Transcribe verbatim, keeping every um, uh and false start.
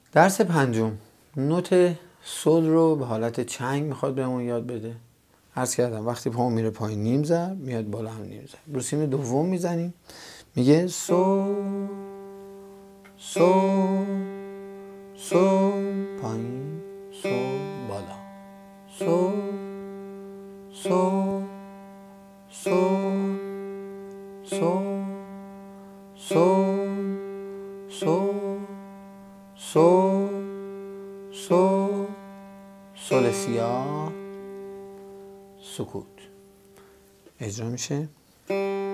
درس پنجم، نوت سل رو به حالت چنگ میخواد بهمون یاد بده. عرض کردم وقتی پامون میره پایین نیم ضرب، میاد بالا هم نیم ضرب. رو سیم دوم میزنیم، میگه سو سو سو پایین، سو بالا، سو سو سو سو سو سو سو سو سل سیاه، سکوت. اجرا میشه.